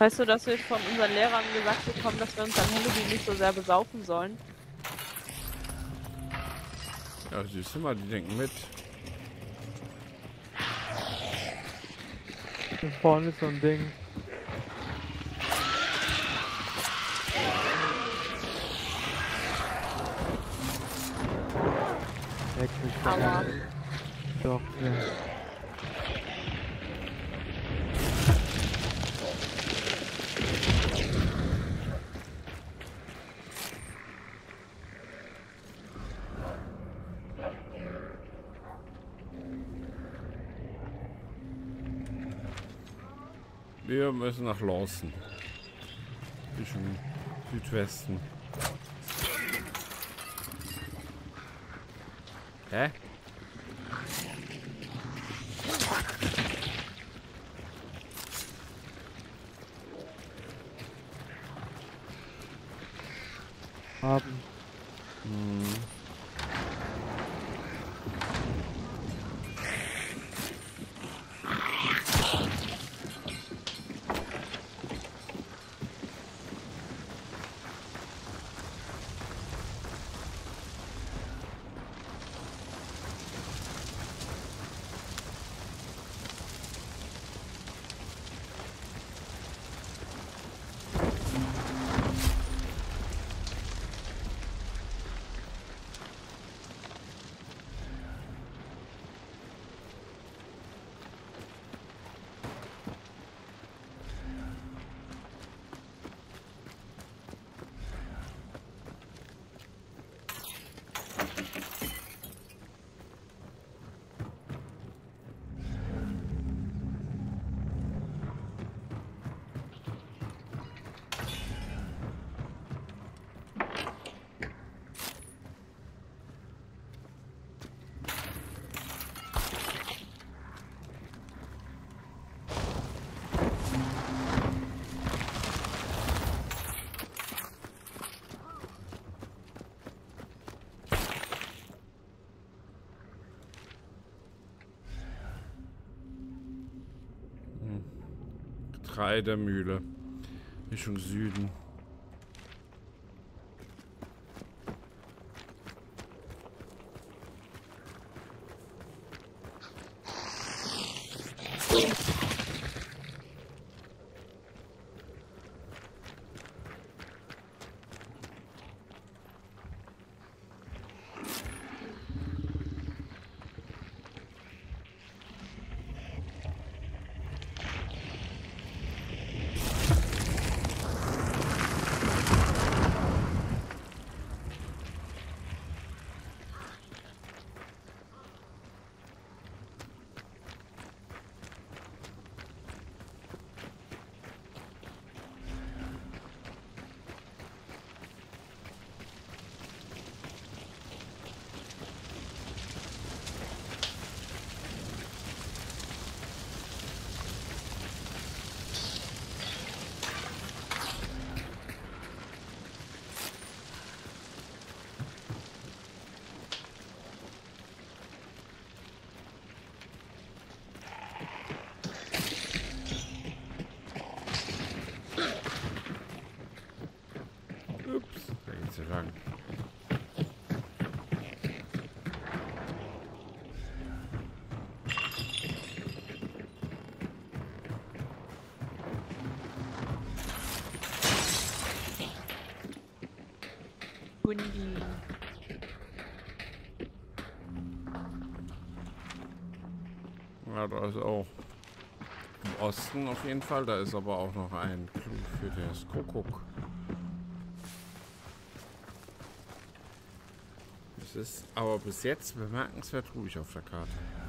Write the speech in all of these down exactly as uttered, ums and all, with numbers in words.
Weißt du, dass wir von unseren Lehrern gesagt bekommen, dass wir uns an Halloween nicht so sehr besaufen sollen? Ja, siehst du mal, die denken mit. Hier vorne ist so ein Ding. Leck mich doch. Aua. Doch, ja. Wir müssen nach Lawson. Bisschen Südwesten. Hä? Haben. Hm. Getreidemühle. Richtung Süden. Ups, da geht's ja lang. Hundi. Ja, da ist auch im Osten auf jeden Fall. Da ist aber auch noch ein Clou für das Kuckuck. Es ist aber bis jetzt bemerkenswert ruhig auf der Karte.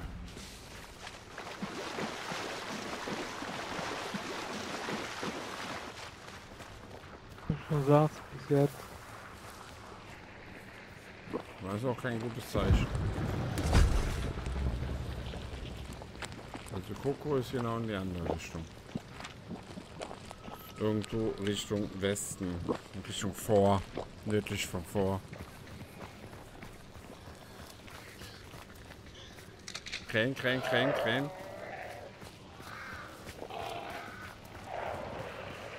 Du schon sagst, bis jetzt. Das ist auch kein gutes Zeichen. Also Coco ist genau in die andere Richtung. Irgendwo Richtung Westen. Richtung Vor. Nördlich von Vor. Krähen, Krähen, Krähen, Krähen.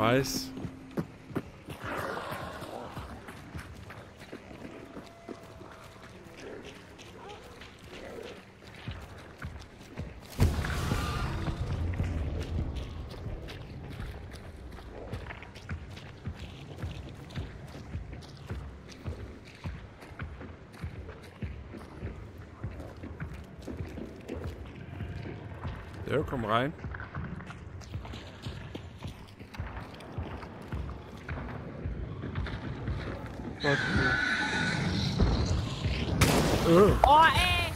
weiß. Ja, komm rein. Gott, Oh. Oh, ey!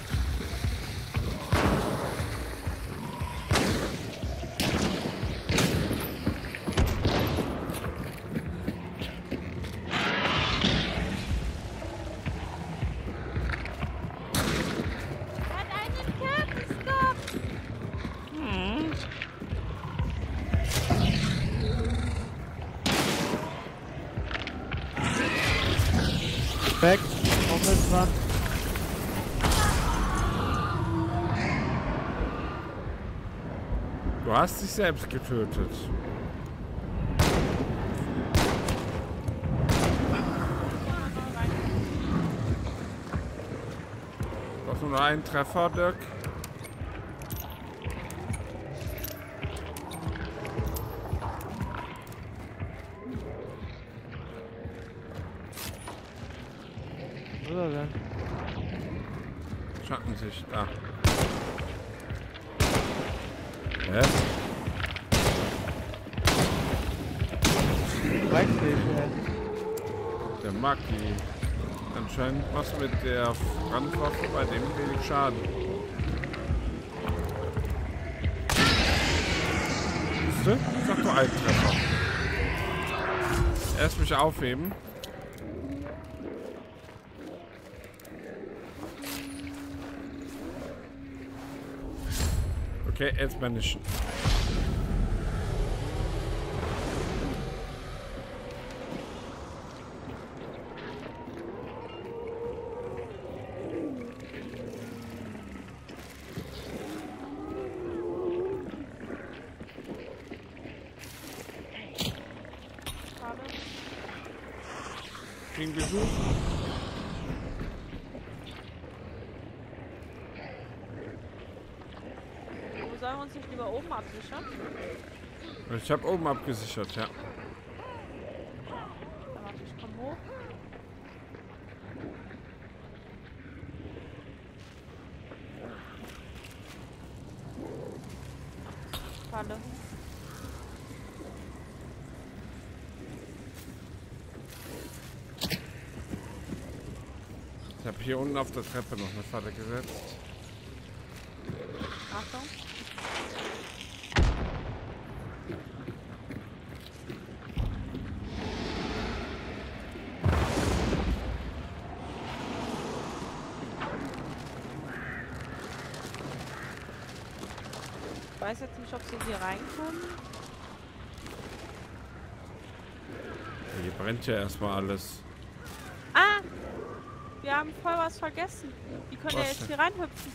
Er hat einen Kerzenstock! Hm. weg, auf das Rand. Du hast dich selbst getötet. Doch nur einen Treffer, Dirk. Wo ist er denn? Schattensicht, da. Hä? Weiß nicht, ey. Der Maki. Anscheinend was mit der Brandwaffe bei dem wenig Schaden. Siehst du? Sag doch einen Treffer. Erst mich aufheben. Okay, jetzt bin ich. Ging gesucht. Sollen wir uns nicht lieber oben absichern? Ich habe oben abgesichert, ja. Dann warte, ich komm hoch. Falle. Ich habe hier unten auf der Treppe noch eine Falle gesetzt. Achtung. Ich weiß jetzt nicht, ob sie hier reinkommen. Hier brennt ja erstmal alles. Ah! Wir haben voll was vergessen. Die können ja Was jetzt denn? hier reinhüpfen.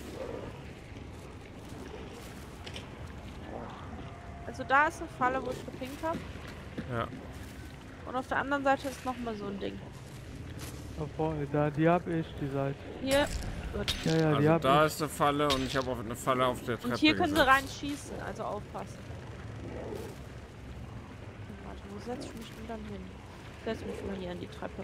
Also da ist eine Falle, wo ich gepinkt habe. Ja. Und auf der anderen Seite ist nochmal so ein Ding. Da vorne, da, die hab ich, die Seite. Hier. Gut. Ja, ja, die Also hab da ich. ist eine Falle und ich habe auch eine Falle auf der Treppe Und hier können sie gesetzt. rein schießen, also aufpassen. Warte, wo setze ich mich denn dann hin? Ich setze mich mal hier an die Treppe.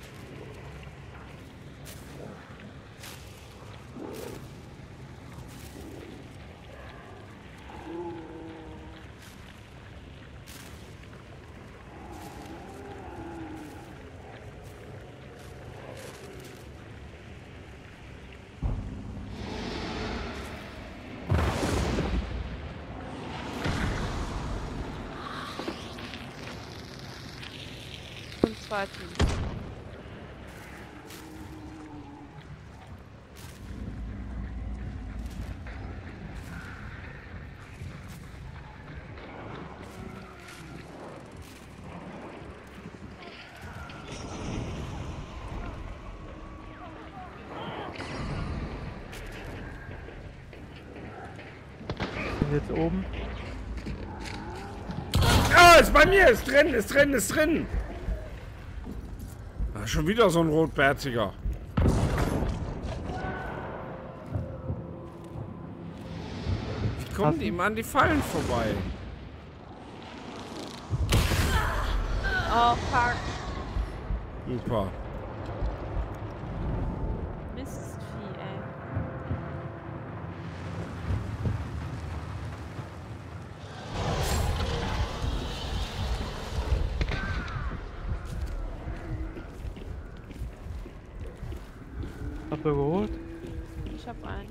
Und zweitens. Bin jetzt oben. Oh, ist bei mir, ist drin, ist drin, ist drin. Ah, schon wieder so ein Rotbärtiger. Wie kommen die immer an die Fallen vorbei? Oh, fuck. Super. Mistvieh, ey. Habt ihr geholt? Ich hab einen.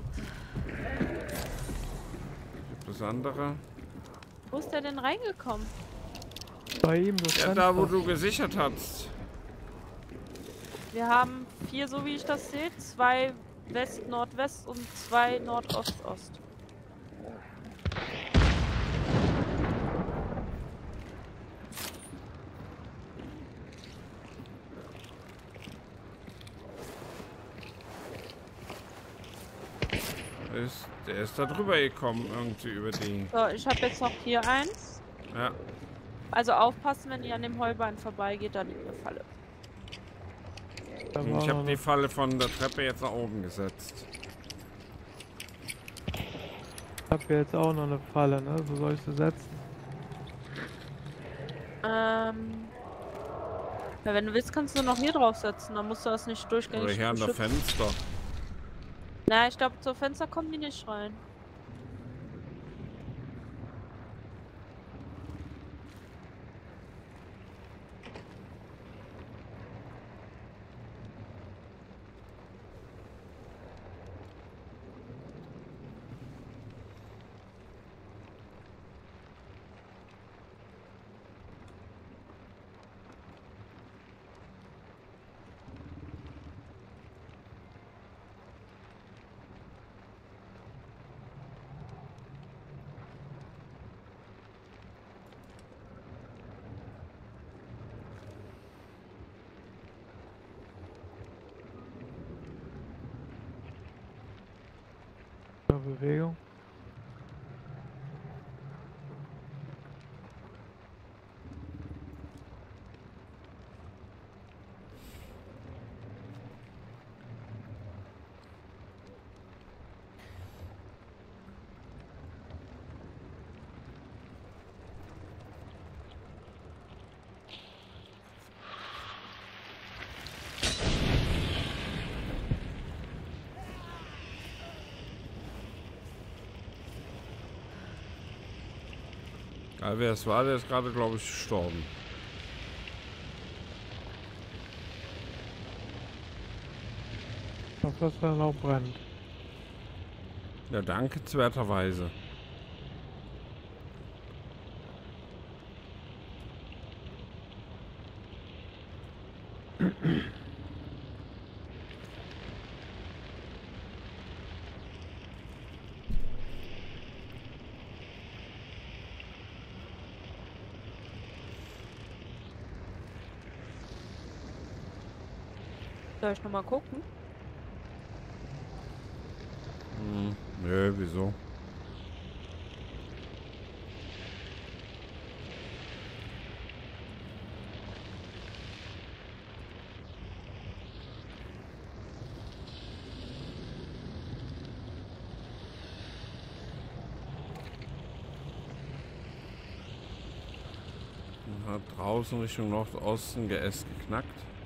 Gibt es andere? Wo ist der denn reingekommen? Bei ihm das Ja, Fenster. da wo du gesichert hast. Wir haben vier, so wie ich das sehe. Zwei West-Nordwest und zwei Nordost-Ost. Ist, der ist da drüber gekommen, irgendwie über die. So, ich habe jetzt noch hier eins. Ja. Also aufpassen, wenn ihr an dem Heuballen vorbeigeht, da liegt eine Falle. Da Und war ich noch habe die eine- Falle von der Treppe jetzt nach oben gesetzt. Ich hab hier jetzt auch noch eine Falle, ne? So soll ich sie setzen. Ähm. Ja, wenn du willst, kannst du noch hier draufsetzen. Dann musst du das nicht durchgängig Oder hier an der beschützen. Fenster. Na, ich glaube, zur Fenster kommen die nicht rein. Bewegung. Ja, wer es war, der ist gerade, glaube ich, gestorben. Ich hoffe, dass er noch brennt. Ja, dankenswerterweise. Soll ich nochmal gucken? Hm, nö, wieso? Hat draußen Richtung Nordosten Geäst geknackt.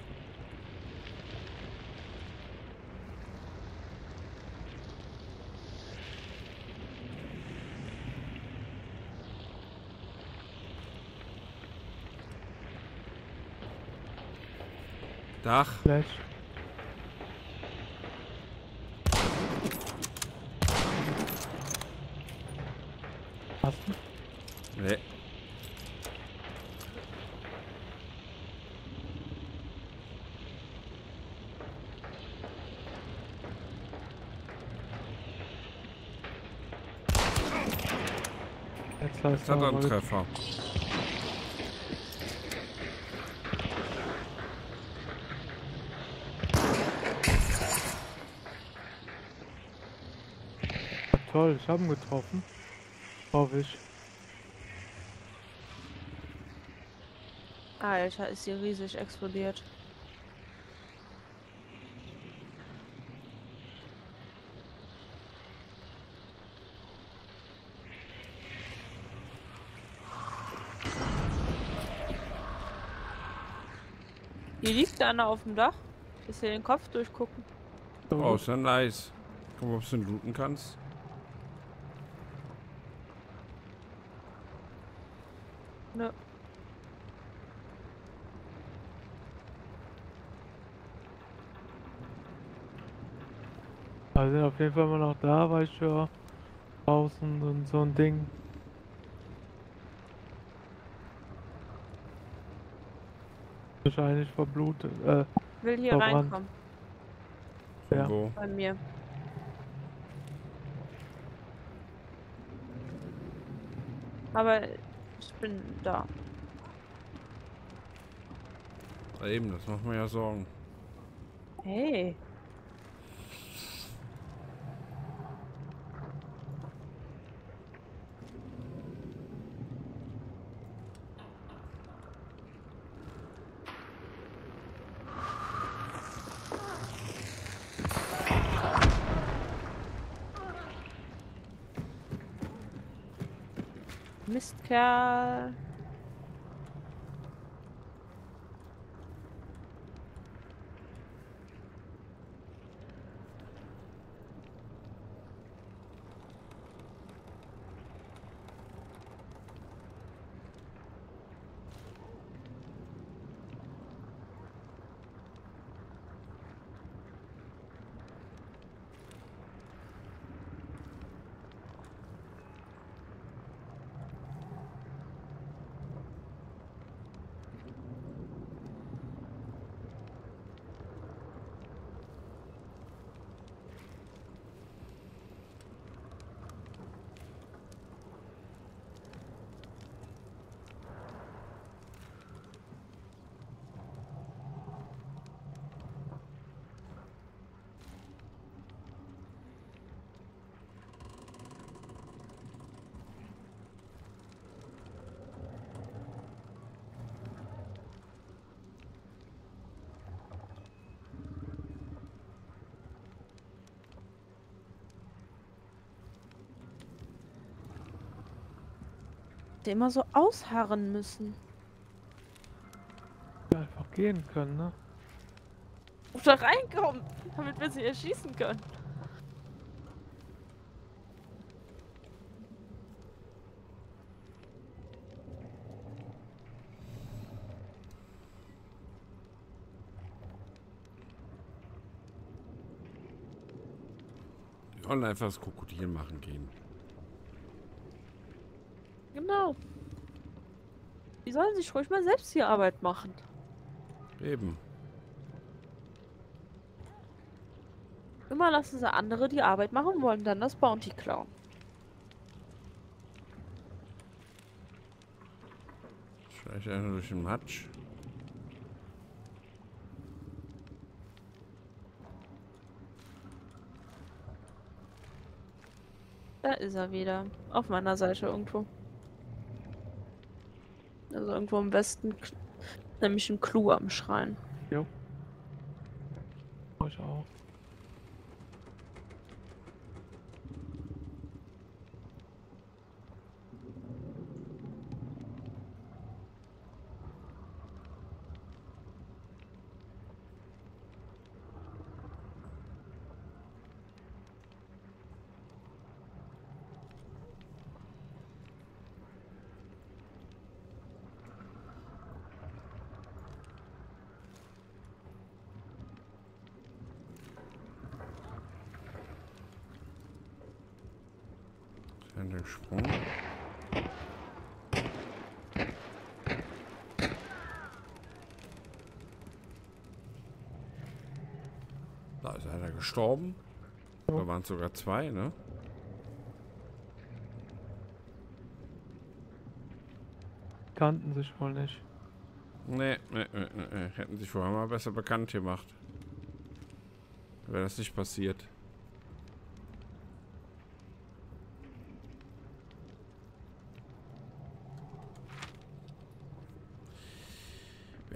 Dach. Flash. Hast du? Nee. Jetzt hast Jetzt hat er einen mal Treffer. toll, ich habe ihn getroffen. Hoffe ich. Alter, ist sie riesig explodiert. Hier liegt einer auf dem Dach. Bis hier den Kopf durchgucken. Oh, ist ja nice. Guck mal, ob du den looten kannst. Nö. Wir sind auf jeden Fall immer noch da, weil ich ja draußen und so ein Ding. Wahrscheinlich verblutet. Äh, Will hier Verbrannt. reinkommen. Ja. Wo? Bei mir. Aber ich bin da. Ja, eben, das macht mir ja Sorgen. Hey. Mistkerl. Die immer so ausharren müssen. Einfach gehen können, ne? Oder reinkommen, damit wir sie erschießen können. Und einfach das Krokodil machen gehen. Genau. Die sollen sich ruhig mal selbst die Arbeit machen. Eben. Immer lassen sie andere die Arbeit machen und wollen dann das Bounty klauen. Vielleicht einfach durch den Matsch. Da ist er wieder. Auf meiner Seite irgendwo. Also irgendwo im Westen. Nämlich ein Clou am Schrein. Jo. Ich auch. Den Sprung. Da ist einer gestorben. Jo. Da waren es sogar zwei, ne? Kannten sich wohl nicht. Nee, nee, nee, nee, nee. Hätten sich vorher mal besser bekannt gemacht. Wäre das nicht passiert.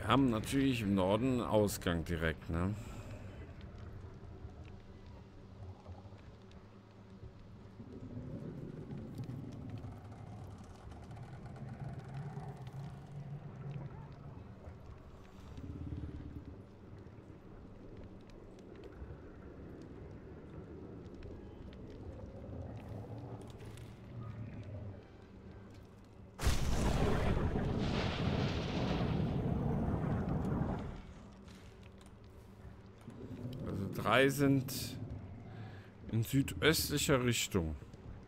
Wir haben natürlich im Norden einen Ausgang direkt, ne? Drei sind in südöstlicher Richtung.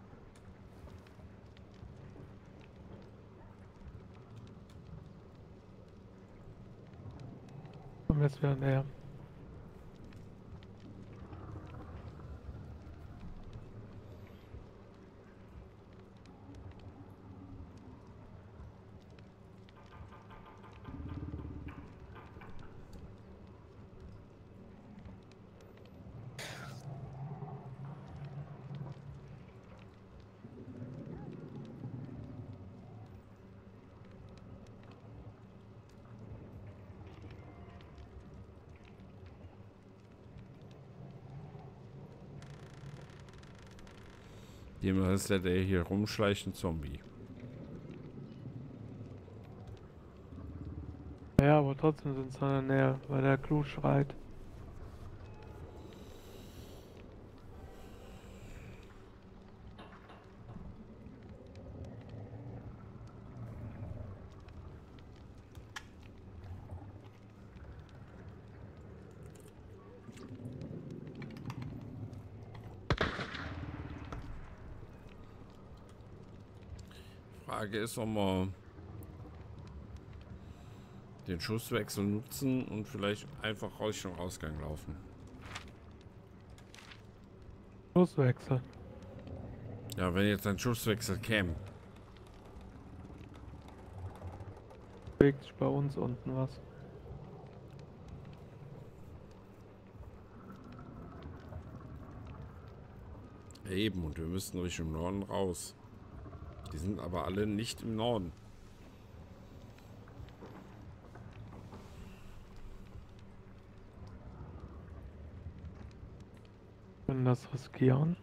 Kommen jetzt wieder näher. Jemand ist ja der hier rumschleichende Zombie. Ja, aber trotzdem sind sie in der Nähe, weil der Clou schreit. Frage ist, ob wir den Schusswechsel nutzen und vielleicht einfach Richtung Ausgang laufen. Schusswechsel. Ja, wenn jetzt ein Schusswechsel käme. Bewegt sich bei uns unten was. Eben, und wir müssten Richtung Norden raus. Die sind aber alle nicht im Norden. Können das riskieren?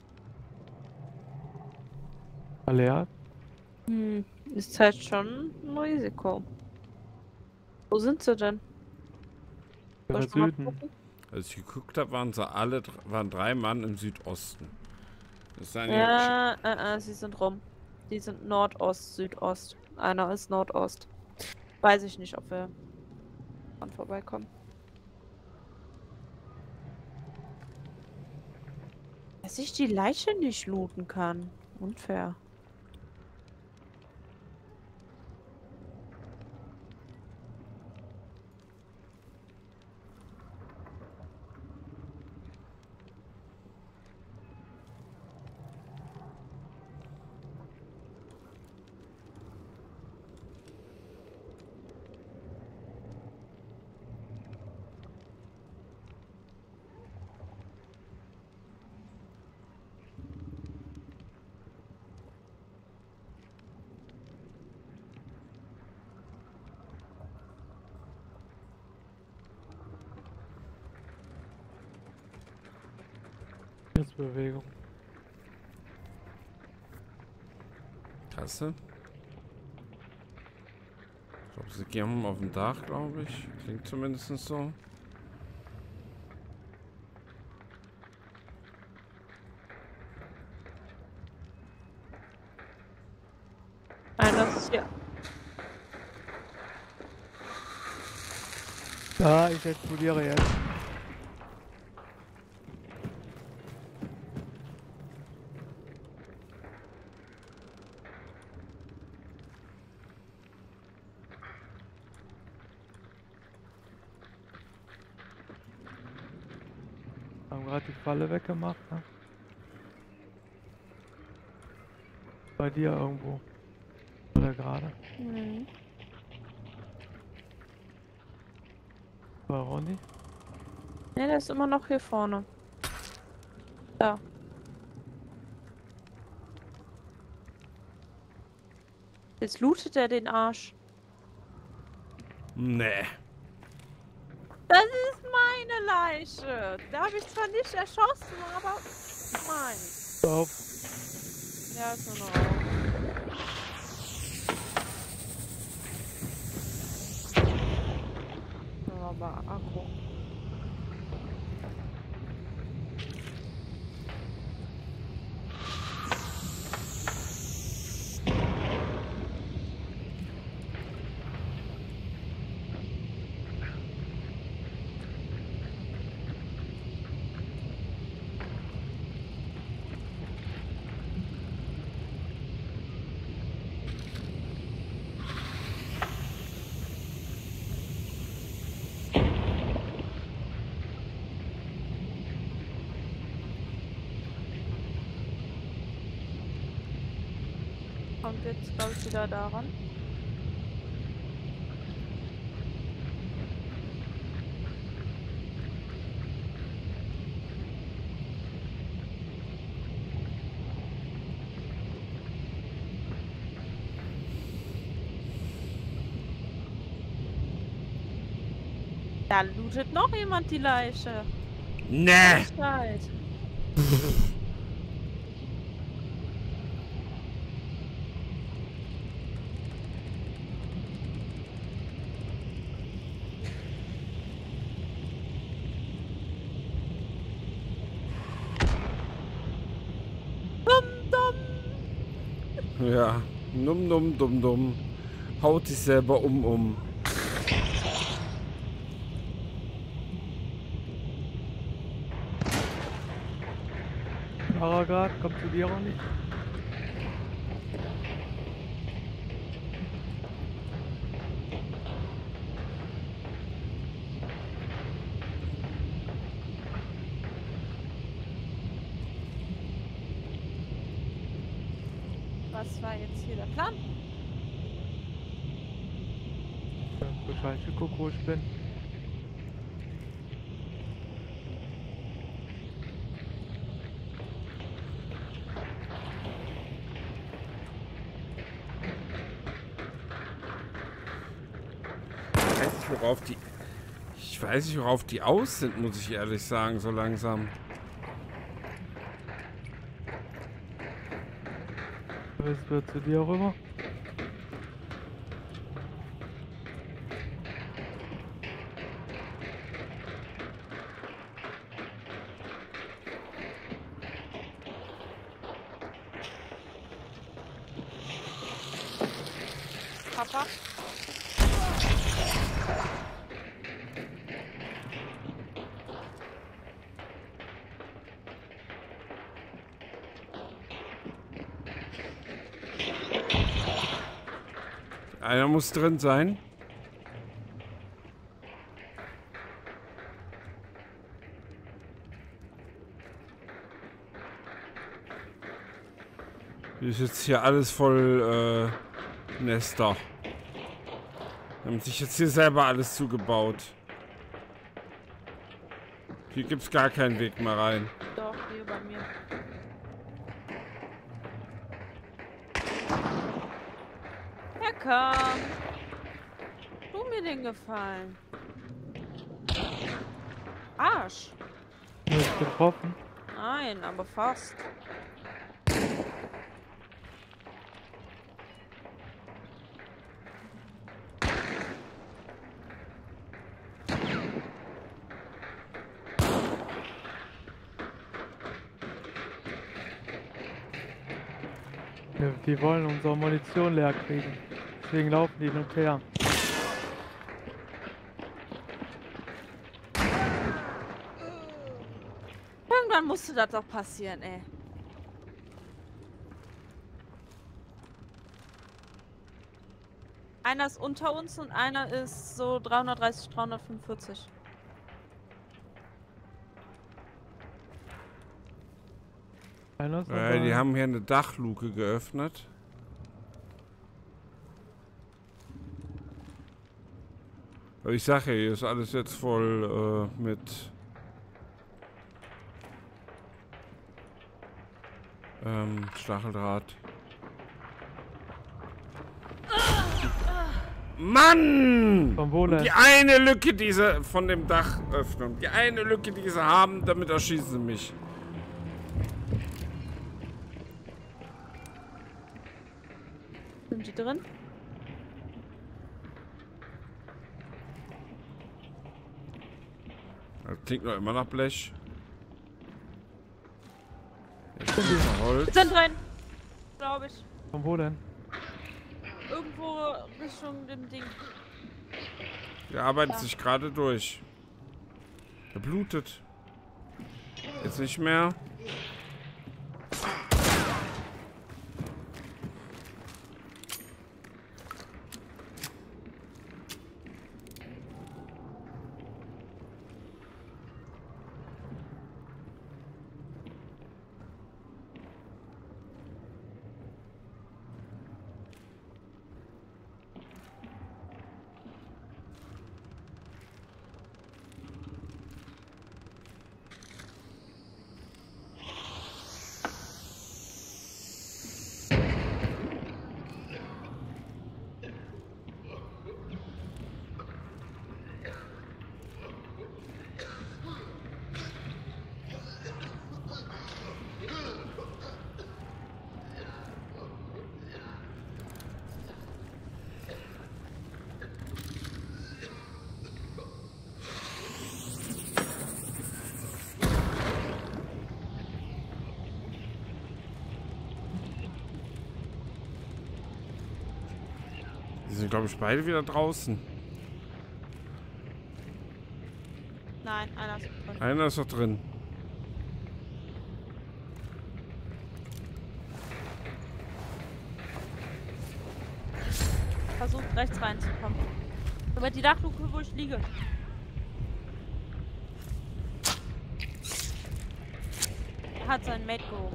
Alert? Hm, ist halt schon ein Risiko. Wo sind sie denn? Soll Wäre ich mal Süden. gucken? Als ich geguckt habe, waren sie alle, waren drei Mann im Südosten. Das ist eine Ja, äh, äh, sie sind rum. Die sind Nordost, Südost. Einer ist Nordost. Weiß ich nicht, ob wir dran vorbeikommen. Dass ich die Leiche nicht looten kann. Unfair. Jetzt Bewegung. Tasse. Ich glaube, sie gehen auf dem Dach, glaube ich. Klingt zumindest so. Einer ist hier. Ja, ich explodiere jetzt. Haben gerade die Falle weggemacht, ne? Bei dir irgendwo. Oder gerade. Mhm. Bei Ronny. Ne, der ist immer noch hier vorne. Da. Jetzt lootet er den Arsch. Nee. Das ist meine Leiche. Da habe ich zwar nicht erschossen, aber mein. Stopp. Ja, ist nur noch auf. So, aber Akku. Kommt jetzt, glaube ich, wieder daran. Da lootet noch jemand die Leiche. Nee. Zeit. Ja. Num num dum dum. Haut sich selber um um. Paragrad, kommt zu dir auch nicht. Was war jetzt hier der Plan? Bescheid, guck, wo ich bin. Ich weiß nicht, worauf die... Ich weiß nicht, worauf die aus sind, muss ich ehrlich sagen, so langsam. Es wird zu dir rüber. Papa? Einer muss drin sein. Hier ist jetzt hier alles voll äh, Nester. Haben sich jetzt hier selber alles zugebaut. Hier gibt es gar keinen Weg mehr rein. Doch, hier bei mir. Ja, komm. Tu mir den Gefallen. Arsch. Nicht getroffen. Nein, aber fast. Ja, die wollen unsere Munition leer kriegen. Deswegen laufen die hin und her. Irgendwann musste das doch passieren, ey. Einer ist unter uns und einer ist so dreihundertdreißig, dreihundertfünfundvierzig. Einer ist Äh, die haben hier eine Dachluke geöffnet. Aber ich sage ja, hier ist alles jetzt voll äh, mit ähm, Stacheldraht. Mann! Vom wo Und denn? die eine Lücke, die sie von dem Dach öffnen. Die eine Lücke, die sie haben, damit erschießen sie mich. Sind die drin? Das klingt noch immer nach Blech. Jetzt Sind ist die? Holz. Sind drin! Glaube ich. Von wo denn? Irgendwo Richtung dem Ding. Der arbeitet Ja. sich gerade durch. Er blutet. Jetzt nicht mehr. Die sind, glaube ich, beide wieder draußen. Nein, einer ist drin. Einer ist noch drin. Versucht rechts reinzukommen. Über die Dachluke, wo ich liege. Er hat seinen Mate gehoben.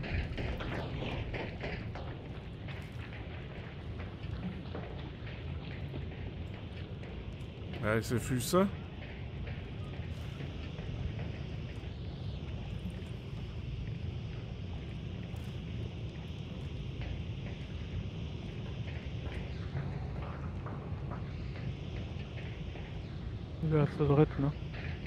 Ja, ich sehe Füße. Ja, zu dritt, ne?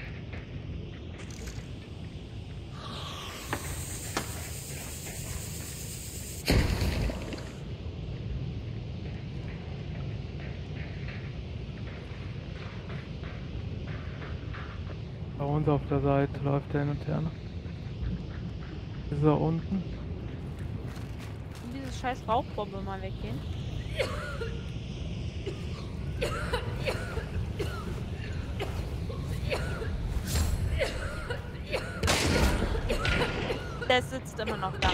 Bei uns auf der Seite läuft der hin und her. Ne? Ist er unten? Und diese scheiß Rauchbombe mal weggehen. Der sitzt immer noch da.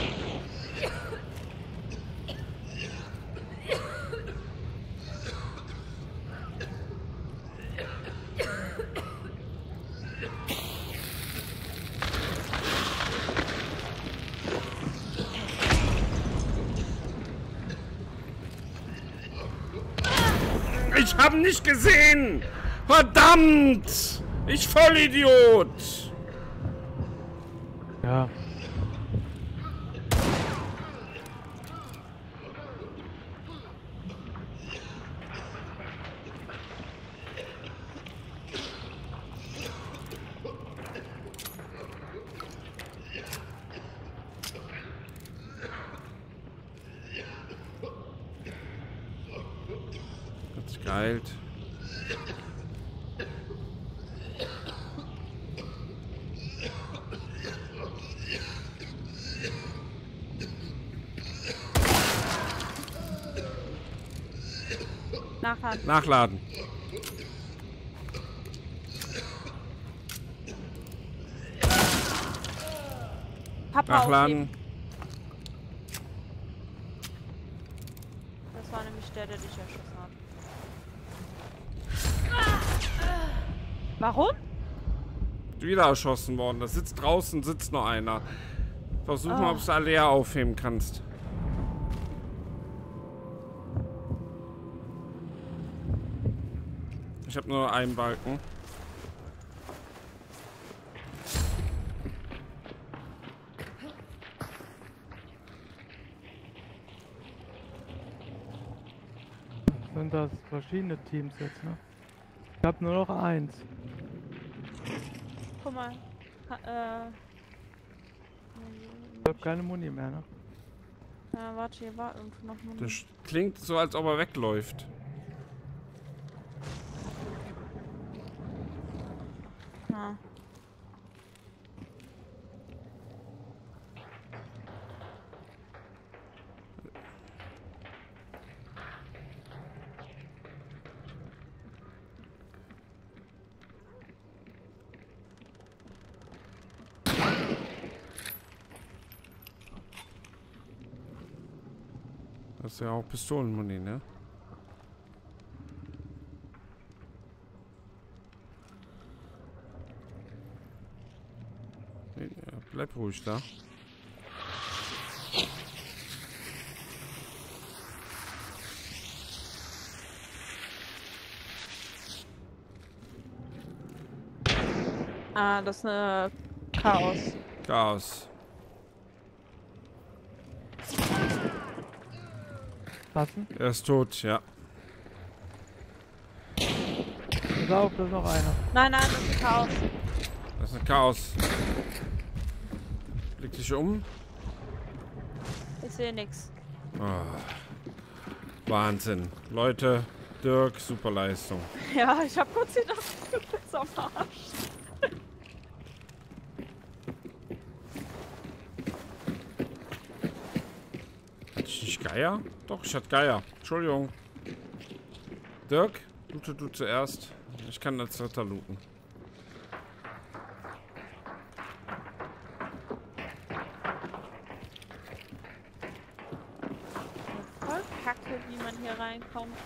Ich hab ihn nicht gesehen! Verdammt! Ich Vollidiot! Ja. Hat sich geheilt. Nachladen. Nachladen. Papa Nachladen. aufheben. Das war nämlich der, der dich erschossen hat. Warum? Wieder erschossen worden. Da sitzt draußen, sitzt noch einer. Versuch mal, Ah. ob du Alea aufheben kannst. Ich habe nur einen Balken. Sind das verschiedene Teams jetzt, ne? Ich hab nur noch eins. Guck mal. Ha, äh. Ich hab keine Muni mehr, ne? Ja, warte, hier war irgendwo noch Muni. Das klingt so, als ob er wegläuft. Ja. Das ist ja auch Pistolenmuni, ne? Nee, ja, bleib ruhig da. Ah, das ist eine Chaos. Chaos. Passen? Er ist tot, ja. Pass auf, da ist noch einer. Nein, nein, das ist ein Chaos. Das ist ein Chaos. Blick dich um. Ich sehe nichts. Oh. Wahnsinn. Leute, Dirk, super Leistung. Ja, ich hab kurz gedacht, du bist am Arsch. Hatte ich nicht Geier? Doch, ich hatte Geier. Entschuldigung. Dirk, loote du zuerst. Ich kann als Dritter looten. Voll kacke, wie man hier reinkommt.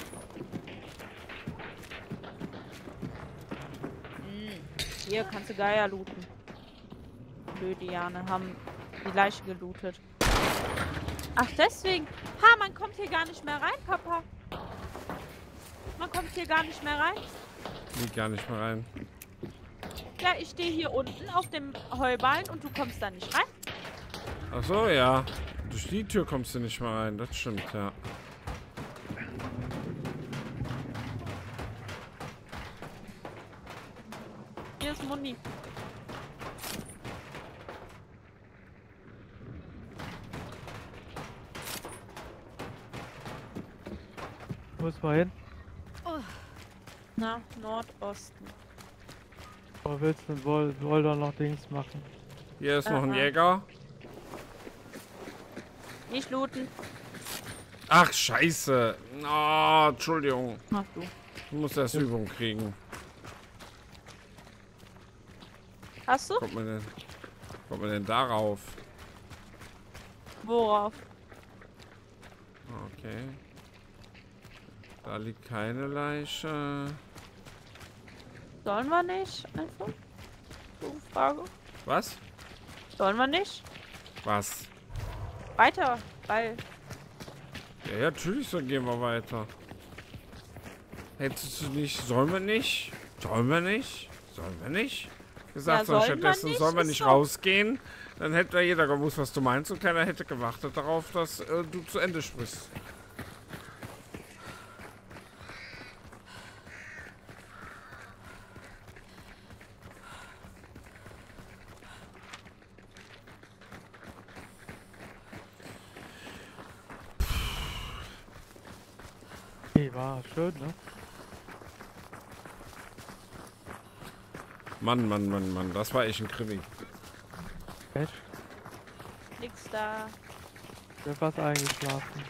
Hm. Hier kannst du Geier looten. Blöde Jane, haben die Leiche gelootet. Ach, deswegen. Ha, man kommt hier gar nicht mehr rein, Papa. Man kommt hier gar nicht mehr rein. Geht gar nicht mehr rein. Ja, ich stehe hier unten auf dem Heuballen und du kommst da nicht rein. Ach so, ja. Durch die Tür kommst du nicht mehr rein. Das stimmt, ja. Hier ist Muni. Wo ist wir hin? Na, Nordosten. Wo willst du denn wohl, wohl doch noch Dings machen? Hier ist noch ein Aha. Jäger. Nicht looten. Ach, scheiße. Oh, Entschuldigung. Mach du. Ich muss erst Übung kriegen. Hast du? Kommt man denn, kommt man denn darauf? Worauf? Okay. Da liegt keine Leiche. Sollen wir nicht? Einfach? So, Frage. Was? Sollen wir nicht? Was? Weiter, weil... Ja, ja, natürlich, so gehen wir weiter. Hättest du nicht, sollen wir nicht? Sollen wir nicht? Sollen wir nicht? Gesagt, Ja, sondern sollen wir stattdessen nicht, sollen wir ist nicht doch- rausgehen. Dann hätte ja jeder gewusst, was du meinst und keiner hätte gewartet darauf, dass äh, du zu Ende sprichst. Nee, war schön, ne? Mann, Mann, Mann, Mann, das war echt ein Krimi. Echt? Nix da. Ich hab fast eingeschlafen.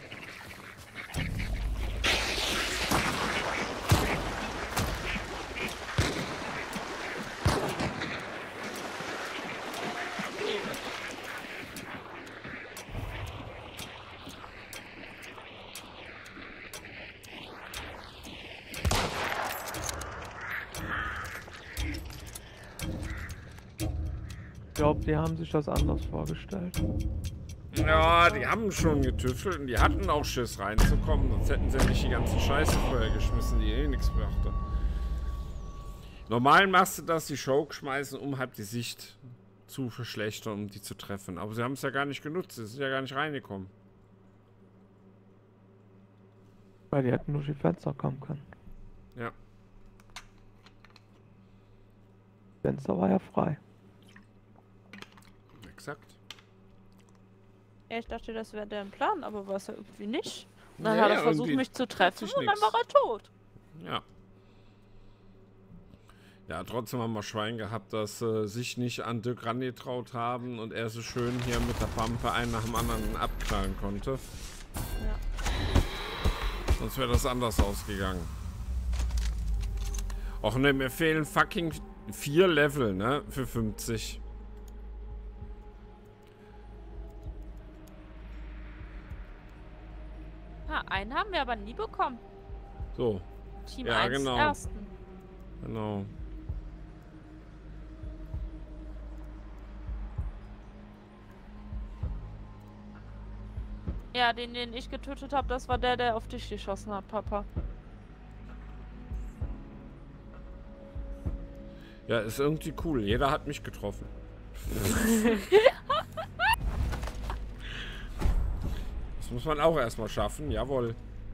Ich glaube, die haben sich das anders vorgestellt. Ja, die haben schon getüftelt und die hatten auch Schiss reinzukommen, sonst hätten sie nicht die ganze Scheiße vorher geschmissen, die eh nichts brachte. Normal machst du das, die Show schmeißen, um halt die Sicht zu verschlechtern, um die zu treffen. Aber sie haben es ja gar nicht genutzt, sie sind ja gar nicht reingekommen. Weil die hätten durch die Fenster kommen können. Ja. Fenster war ja frei. Exakt. Ja, ich dachte, das wäre der Plan, aber war es ja irgendwie nicht. Und dann Ja, hat er ja, versucht, irgendwie mich zu tut treffen sich und dann nix. war er tot. Ja. Ja, trotzdem haben wir Schwein gehabt, dass äh, sich nicht an Dirk rangetraut haben und er so schön hier mit der Pampe einen nach dem anderen abknallen konnte. Ja. Sonst wäre das anders ausgegangen. Och ne, mir fehlen fucking vier Level, ne? Für fünfzig. Ha, einen haben wir aber nie bekommen. So, Team Ja, eins genau. ersten. genau. Ja, den, den ich getötet habe, das war der, der auf dich geschossen hat, Papa. Ja, ist irgendwie cool. Jeder hat mich getroffen. Das muss man auch erstmal schaffen, jawohl.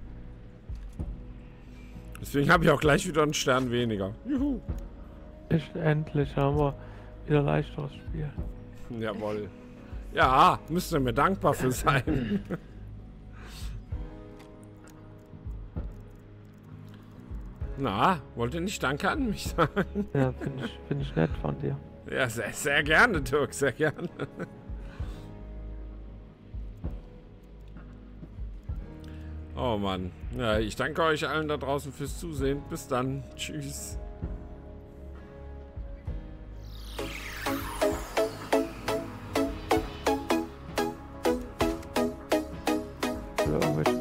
Deswegen habe ich auch gleich wieder einen Stern weniger. Juhu. Ich, endlich haben wir wieder ein leichteres Spiel. Jawohl. Ja, müsst ihr mir dankbar für sein. Na, wollt ihr nicht Danke an mich sagen? Ja, finde ich, find ich nett von dir. Ja, sehr, sehr gerne, Dirk, sehr gerne. Oh Mann. Ja, ich danke euch allen da draußen fürs Zusehen. Bis dann. Tschüss. Für irgendwelche